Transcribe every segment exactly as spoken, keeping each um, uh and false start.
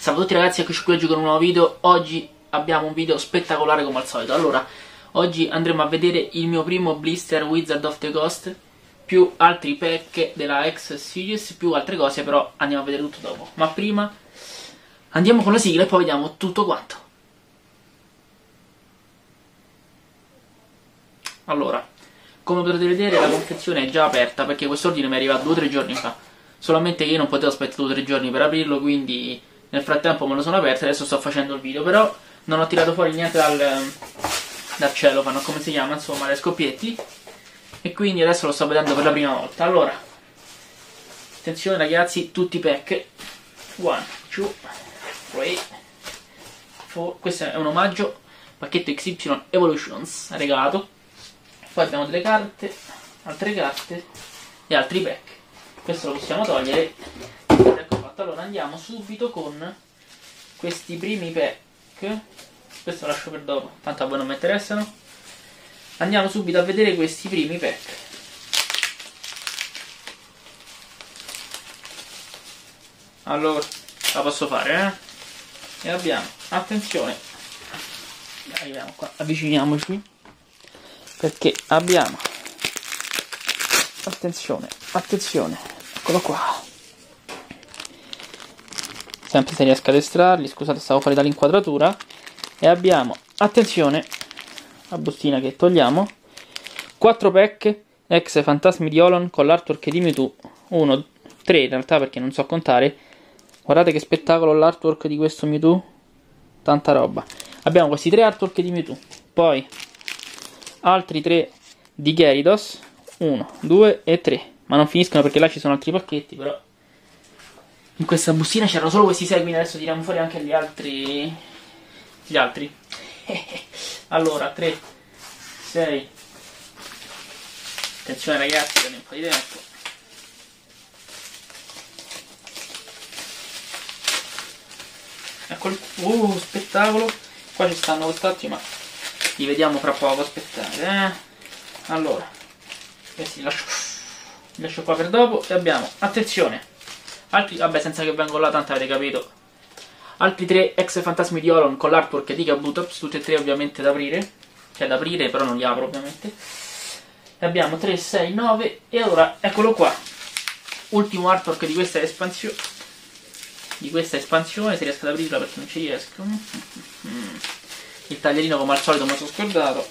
Salve a tutti ragazzi, eccoci qui oggi con un nuovo video. Oggi abbiamo un video spettacolare come al solito. Allora, oggi andremo a vedere il mio primo blister Wizard of the Coast, più altri pack della X Series, più altre cose, però andiamo a vedere tutto dopo. Ma prima andiamo con la sigla e poi vediamo tutto quanto. Allora, come potete vedere la confezione è già aperta perché quest'ordine mi è arrivato due o tre giorni fa. Solamente che io non potevo aspettare due o tre giorni per aprirlo, quindi nel frattempo me lo sono aperto e adesso sto facendo il video. Però non ho tirato fuori niente dal, dal cellophane, come si chiama, insomma, le scoppietti. E quindi adesso lo sto vedendo per la prima volta. Allora, attenzione ragazzi, tutti i pack. uno, due, tre, quattro. Questo è un omaggio, pacchetto X Y Evolutions regalato. Poi abbiamo delle carte, altre carte e altri pack. Questo lo possiamo togliere. Ecco fatto. Allora andiamo subito con questi primi pack. Questo lo lascio per dopo, tanto a voi non mi interessano. Andiamo subito a vedere questi primi pack. Allora, la posso fare, eh? E abbiamo, attenzione, arriviamo qua, avviciniamoci, perché abbiamo, attenzione, attenzione, eccolo qua. Sempre se riesco ad estrarli, scusate, stavo fuori dall'inquadratura. E abbiamo, attenzione, la bustina che togliamo, quattro pack ex Fantasmi di Olon con l'artwork di Mewtwo, uno, tre in realtà perché non so contare. Guardate che spettacolo l'artwork di questo Mewtwo, tanta roba. Abbiamo questi tre artwork di Mewtwo, poi altri tre di Gyarados, uno, due e tre, ma non finiscono perché là ci sono altri pacchetti. Però in questa bustina c'erano solo questi sei, quindi adesso tiriamo fuori anche gli altri. Gli altri. Allora, tre, sei. Attenzione ragazzi, danno un po' di tempo. Eccoli. Uh, spettacolo. Qua ci stanno quest'altri, ma li vediamo fra poco, aspettate, eh. Allora, questi li lascio, li lascio qua per dopo. E abbiamo, attenzione, altri, vabbè, senza che vengo là, tanto avete capito. Altri tre ex Fantasmi di Olon con l'artwork di Kabutops, tutti e tre ovviamente da aprire. Cioè da aprire, però non li apro ovviamente. E abbiamo tre, sei, nove. E allora, eccolo qua. Ultimo artwork di questa espansione. Di questa espansione, se riesco ad aprirla perché non ci riesco. Il taglierino come al solito me lo sono scordato.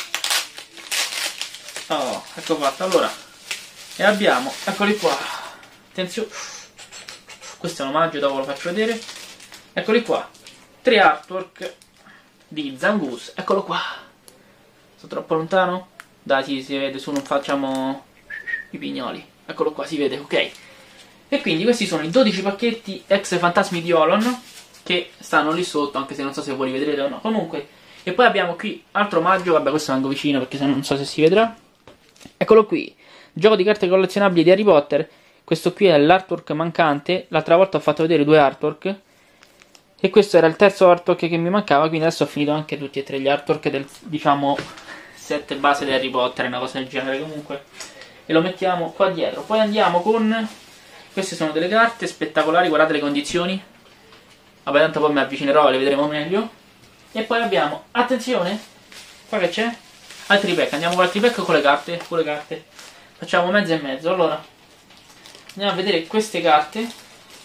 Oh, ecco fatto. Allora, e abbiamo, eccoli qua. Attenzione. Questo è un omaggio, dopo lo faccio vedere. Eccoli qua, tre artwork di Zangoose, eccolo qua. Sto troppo lontano? Dai, sì, si vede, su non facciamo i pignoli. Eccolo qua, si vede, ok. E quindi questi sono i dodici pacchetti ex Fantasmi di Olon che stanno lì sotto, anche se non so se voi li vedrete o no. Comunque, e poi abbiamo qui altro omaggio, vabbè questo vengo vicino perché se no non so se si vedrà. Eccolo qui, gioco di carte collezionabili di Harry Potter. Questo qui è l'artwork mancante, l'altra volta ho fatto vedere due artwork. E questo era il terzo artwork che mi mancava, quindi adesso ho finito anche tutti e tre gli artwork del, diciamo, set base di Harry Potter, una cosa del genere comunque. E lo mettiamo qua dietro. Poi andiamo con, queste sono delle carte spettacolari, guardate le condizioni. Vabbè, tanto poi mi avvicinerò e le vedremo meglio. E poi abbiamo, attenzione, qua che c'è? Altri pack, andiamo con altri pack con le carte, con le carte. Facciamo mezzo e mezzo, allora. Andiamo a vedere queste carte.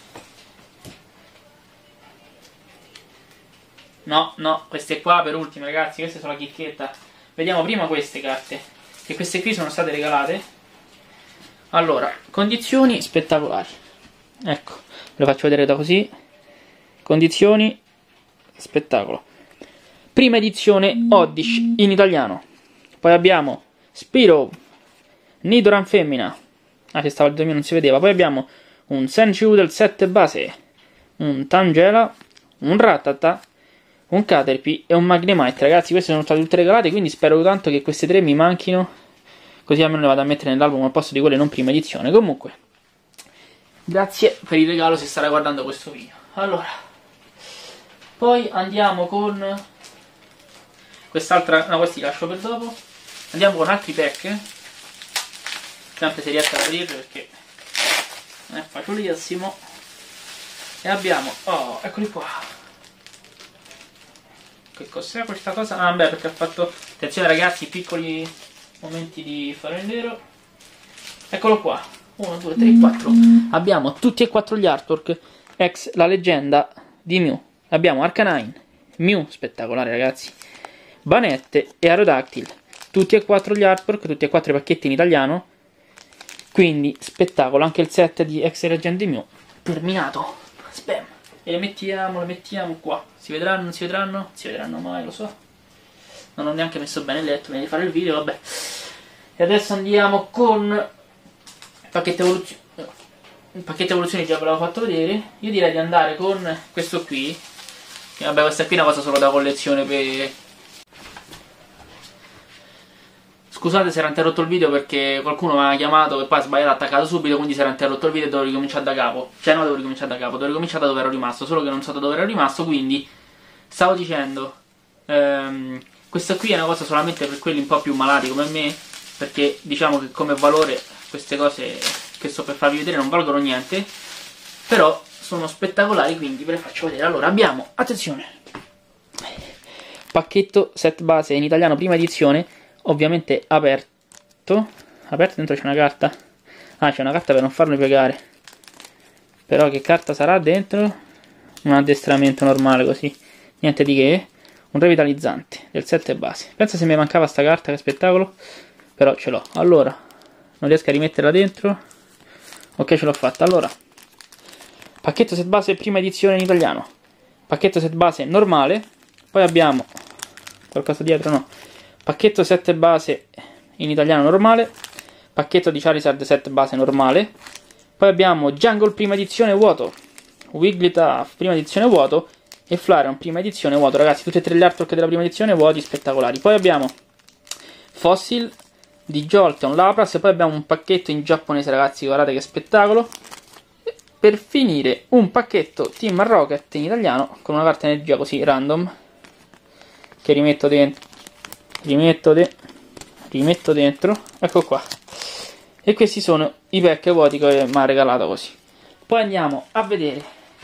No, no, queste qua per ultime ragazzi, queste sono la chicchetta. Vediamo prima queste carte, che queste qui sono state regalate. Allora, condizioni spettacolari. Ecco, ve lo faccio vedere da così. Condizioni, spettacolo. Prima edizione Oddish in italiano. Poi abbiamo Spiro, Nidoran femmina. Ah, c'è stava il duemila, non si vedeva. Poi abbiamo un Senju del set base, un Tangela, un Rattata, un Caterpie e un Magnemite. Ragazzi, queste sono state tutte regalate, quindi spero tanto che queste tre mi manchino, così almeno le vado a mettere nell'album al posto di quelle non prima edizione. Comunque, grazie per il regalo se starai guardando questo video. Allora, poi andiamo con quest'altra, no, questi li lascio per dopo. Andiamo con altri pack, sempre se riesco ad aprirli perché è facilissimo. E abbiamo, oh, eccoli qua. Che cos'è questa cosa? Ah, beh, perché ha fatto, attenzione ragazzi, piccoli momenti di farellero. Eccolo qua, uno, due, tre, quattro. Abbiamo tutti e quattro gli artwork ex la leggenda di Mew. Abbiamo Arcanine, Mew, spettacolare ragazzi, Banette e Aerodactyl. Tutti e quattro gli artwork, tutti e quattro i pacchetti in italiano. Quindi spettacolo, anche il set di ex leggenda di Mew terminato. Spam. E le mettiamo, le mettiamo qua. Si vedranno, non si vedranno? Si vedranno mai, lo so. Non ho neanche messo bene il letto, prima di fare il video, vabbè. E adesso andiamo con il pacchetto evoluzioni. Il pacchetto evoluzioni già ve l'avevo fatto vedere. Io direi di andare con questo qui. E vabbè, questa qui è una cosa solo da collezione per... Scusate se era interrotto il video perché qualcuno mi ha chiamato e poi ha sbagliato, ha attaccato subito, quindi si era interrotto il video e dovevo ricominciare da capo. Cioè no, devo ricominciare da capo, dovevo ricominciare da dove ero rimasto, solo che non so da dove ero rimasto, quindi stavo dicendo, ehm, questa qui è una cosa solamente per quelli un po' più malati come me, perché diciamo che come valore queste cose che sto per farvi vedere non valgono niente, però sono spettacolari, quindi ve le faccio vedere. Allora abbiamo, attenzione, pacchetto set base in italiano prima edizione, ovviamente aperto. Aperto, dentro c'è una carta. Ah, c'è una carta per non farlo piegare. Però che carta sarà dentro? Un addestramento normale così, niente di che. Un revitalizzante del set base. Pensa se mi mancava sta carta, che spettacolo. Però ce l'ho. Allora, non riesco a rimetterla dentro. Ok, ce l'ho fatta. Allora, pacchetto set base prima edizione in italiano, pacchetto set base normale. Poi abbiamo qualcosa dietro, no, pacchetto set base in italiano normale, pacchetto di Charizard set base normale. Poi abbiamo Jungle prima edizione vuoto, Wigglytuff prima edizione vuoto e Flareon prima edizione vuoto. Ragazzi, tutti e tre gli artwork della prima edizione vuoti, spettacolari. Poi abbiamo Fossil di Jolteon, Lapras. E poi abbiamo un pacchetto in giapponese, ragazzi, guardate che spettacolo. E per finire un pacchetto Team Rocket in italiano con una carta energia così random che rimetto dentro, rimetto, de rimetto dentro, ecco qua. E questi sono i pack vuoti che mi ha regalato così. Poi andiamo a vedere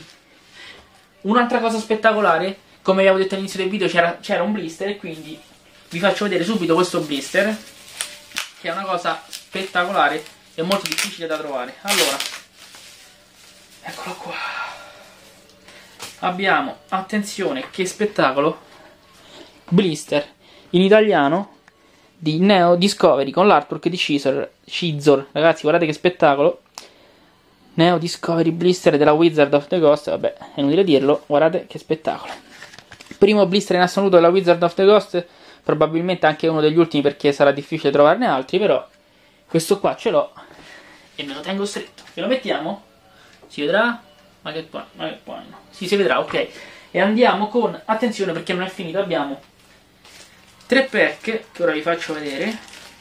un'altra cosa spettacolare. Come vi avevo detto all'inizio del video, c'era un blister e quindi vi faccio vedere subito questo blister, che è una cosa spettacolare e molto difficile da trovare. Allora, eccolo qua. Abbiamo, attenzione, che spettacolo, blister in italiano di Neo Discovery con l'artwork di Scizor. Ragazzi, guardate che spettacolo. Neo Discovery blister della Wizard of the Coast. Vabbè, è inutile dirlo, guardate che spettacolo. Primo blister in assoluto della Wizard of the Coast, probabilmente anche uno degli ultimi perché sarà difficile trovarne altri, però questo qua ce l'ho e me lo tengo stretto. Ve lo mettiamo? Si vedrà? Ma che qua? Ma che qua no. Sì, si vedrà, ok. E andiamo con, attenzione perché non è finito, abbiamo tre pack che ora vi faccio vedere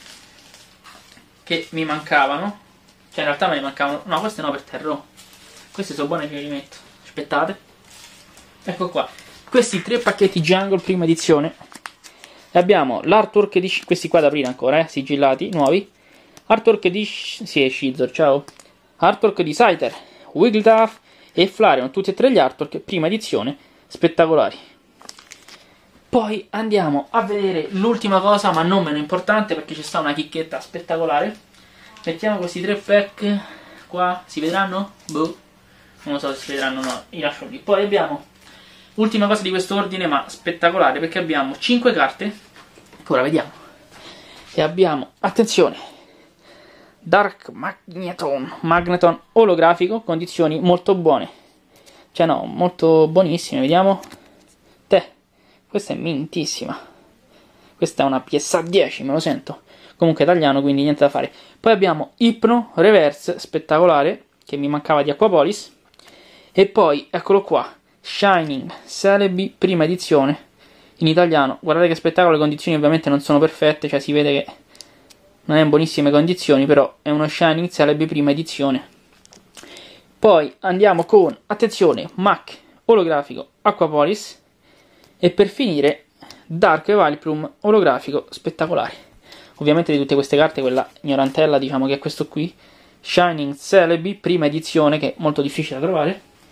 che mi mancavano. Cioè in realtà me ne mancavano, no, queste no, per terrò. Queste sono buone che li metto. Aspettate. Ecco qua. Questi tre pacchetti Jungle prima edizione. E abbiamo l'artwork di, questi qua da aprire ancora, eh, sigillati, nuovi. Artwork di, sì, è Scizor, ciao. Artwork di Scyther, Wigglytuff e Flareon, tutti e tre gli artwork prima edizione, spettacolari. Poi andiamo a vedere l'ultima cosa, ma non meno importante, perché c'è sta una chicchetta spettacolare. Mettiamo questi tre pack qua, si vedranno? Boh, non lo so se si vedranno o no, li lascio lì. Poi abbiamo, ultima cosa di questo ordine, ma spettacolare, perché abbiamo cinque carte, che ora vediamo. E abbiamo, attenzione, Dark Magneton, Magneton olografico, condizioni molto buone. Cioè no, molto buonissime, vediamo. Te, questa è mintissima. Questa è una P S A dieci, me lo sento. Comunque italiano, quindi niente da fare. Poi abbiamo Hypno Reverse, spettacolare, che mi mancava di Aquapolis. E poi, eccolo qua, Shining Celebi, prima edizione, in italiano. Guardate che spettacolo, le condizioni ovviamente non sono perfette, cioè si vede che non è in buonissime condizioni, però è uno Shining Celebi, prima edizione. Poi andiamo con, attenzione, Mac olografico Aquapolis. E per finire, Dark Vileplume olografico, spettacolare. Ovviamente di tutte queste carte quella ignorantella diciamo che è questo qui, Shining Celebi, prima edizione, che è molto difficile da trovare.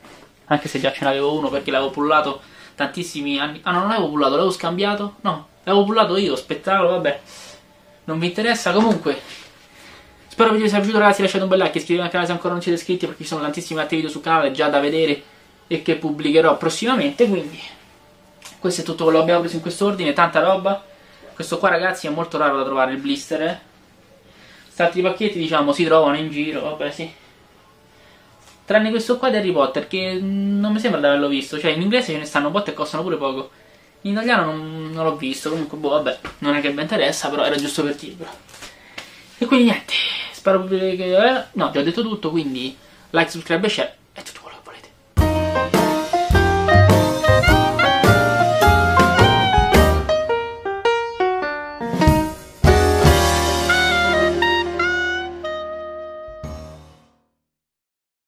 anche se già ce n'avevo uno perché l'avevo pullato tantissimi anni. Ah no, non l'avevo pullato, l'avevo scambiato, no, l'avevo pullato io, spettacolo, vabbè, non vi interessa. Comunque spero che vi sia piaciuto, ragazzi, lasciate un bel like, iscrivetevi al canale se ancora non siete iscritti, perché ci sono tantissimi altri video sul canale già da vedere e che pubblicherò prossimamente. Quindi questo è tutto quello che abbiamo preso in questo ordine, tanta roba. Questo qua, ragazzi, è molto raro da trovare, il blister, eh. Questi altri pacchetti, diciamo, si trovano in giro, vabbè, sì. Tranne questo qua di Harry Potter, che non mi sembra di averlo visto. Cioè, in inglese ce ne stanno botte e costano pure poco. In italiano non, non l'ho visto. Comunque, boh, vabbè, non è che mi interessa, però era giusto per dirvelo. E quindi niente, spero che... Eh, no, vi ho detto tutto, quindi like, subscribe e share.